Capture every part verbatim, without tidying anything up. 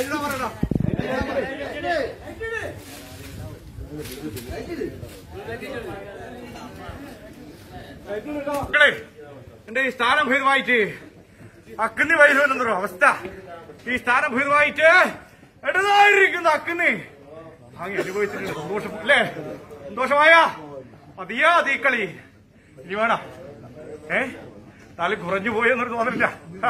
എന്റെ ഈ സ്ഥാനം ഭേദമായിട്ട് അക്കിന്നി വൈദ്യുന്നൊരു അവസ്ഥ. ഈ സ്ഥാനം ഭേദമായിട്ട് ഇടതായിരിക്കുന്ന അക്കിന്നി അങ്ങ് അനുഭവിച്ചിട്ടുണ്ട്. സന്തോഷം അല്ലേ? സന്തോഷമായ മതിയാ തീക്കളി ഇനി വേണ ഏ നാല് കുറഞ്ഞു പോയെന്നൊരു തോന്നലില്ല.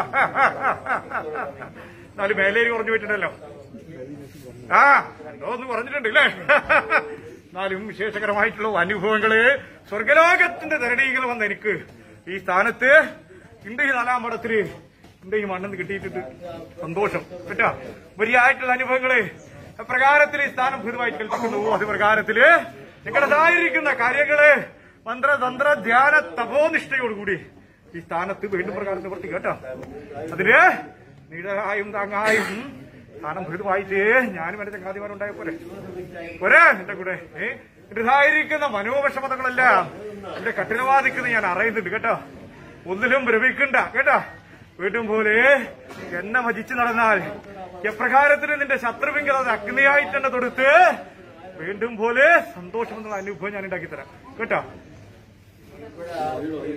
നാല് മേലേരി കുറഞ്ഞു പോയിട്ടുണ്ടല്ലോ. ആ എന്തോ ഒന്ന് കുറഞ്ഞിട്ടുണ്ട് അല്ലേ? എന്നാലും വിശേഷകരമായിട്ടുള്ള അനുഭവങ്ങള് സ്വർഗലോകത്തിന്റെ ധരണീകൾ വന്ന എനിക്ക് ഈ സ്ഥാനത്ത് എന്റെ ഈ നാലാം പടത്തില് എന്റെ ഈ മണ്ണെന്ന് കിട്ടിയിട്ടുണ്ട്. സന്തോഷം കേട്ടാ. വലിയായിട്ടുള്ള അനുഭവങ്ങള് പ്രകാരത്തിൽ ഈ സ്ഥാനം ഭൂതമായിട്ട് കൽപ്പിക്കുന്നു. അത് പ്രകാരത്തില് നിങ്ങളുടേതായിരിക്കുന്ന കാര്യങ്ങള് മന്ത്രതന്ത്ര ധ്യാന തപോനിഷ്ഠയോടുകൂടി ഈ സ്ഥാനത്ത് വീണ്ടും പ്രകാരം നിവർത്തി കേട്ടോ. അതില് നീടായും താങ്ങായും സ്ഥാനം ഭൂതമായിട്ട് ഞാനും എന്റെ ചങ്ങാതിമാരുണ്ടായ പോലെ പോരെ എന്റെ കൂടെ ഏഹ് എന്റേതായിരിക്കുന്ന മനോവിഷമതകളെല്ലാം എന്റെ കഠിനവാദിക്കുന്ന ഞാൻ അറിയുന്നുണ്ട് കേട്ടോ. ഒന്നിലും ഭ്രമിക്കണ്ട കേട്ടോ. വീണ്ടും പോലെ എന്നെ ഭജിച്ചു നടന്നാൽ എപ്രകാരത്തിന് നിന്റെ ശത്രുവിങ്കിൽ അത് അഗ്നിയായിട്ട് തന്നെ തൊടുത്ത് വീണ്ടും പോലെ സന്തോഷമെന്നുള്ള അനുഭവം ഞാൻ ഉണ്ടാക്കി തരാം കേട്ടോ.